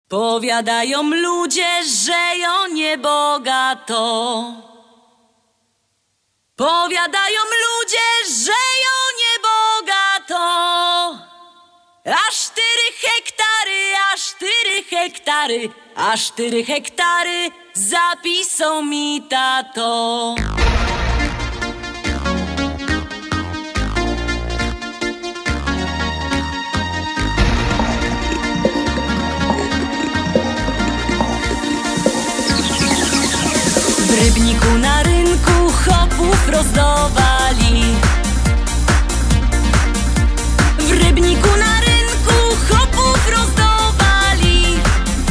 Powiadają ludzie, że ją niebogato. Powiadają ludzie, że ją niebogato. A 4 hektary, a 4 hektary, a 4 hektary zapisał mi tato. W Rybniku na rynku chopów rozdawali. W Rybniku na rynku chopów rozdawali.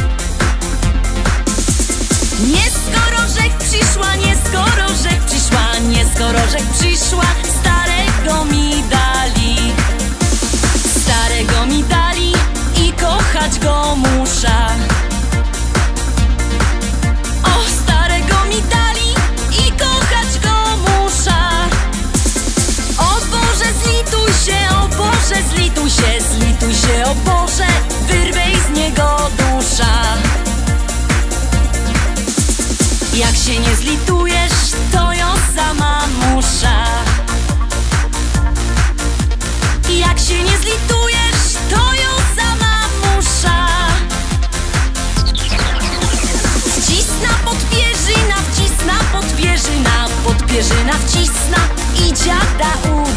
Nie skoro rzek przyszła, nie skoro rzek przyszła, nie skoro rzek przyszła, starego mi dali. Starego mi dali i kochać go muszę. Zlituj się, o Boże, wyrwej z niego dusza. Jak się nie zlitujesz, to ją sama musza. Jak się nie zlitujesz, to ją sama musza. Wcisna podpierzyna, wcisna podpierzyna, podpierzyna wcisna i dziada